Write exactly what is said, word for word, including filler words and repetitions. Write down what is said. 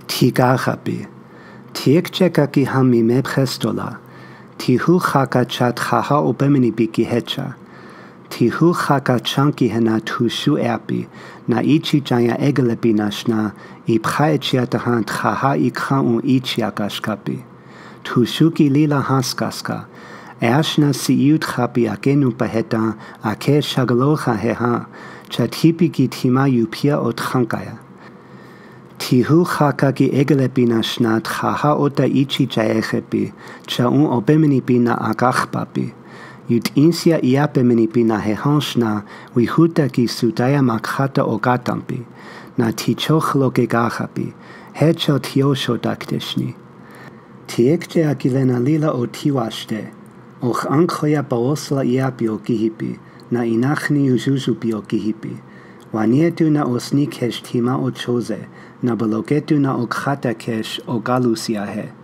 Tigahabi. Tiekcheka ki hami mebchestola. Tihu haka chat haha obemini biki hecha. Tihu haka chanki hena tushu erpi. Na ichi jaya egelebi nashna. Ipha echiatahan haha ikha un ichiakashkapi. Tushuki lila haskaska. Ashna siut hapi akenu paheta. Ake shagaloha heha. Chatipi ki tima yupia othankaya. Tihu haka ki egelebi nashnat haha ota ichi jaechepi. Chaun obemini bina agachpapi. Yut insia iapemini bina hehanshna. Wihuta ki sudaya makhata ogatampi. Na tichoch logegahapi. Hecho tiosho dakteshni. Tiekje agilena lila o tiwashte. Och ankhoya baosla iapi o gihipi. Na inachni ujujubi o gihipi. Wanietu na osnikesh tima o chose. Na balogetu na okhata kesh o galusiahe.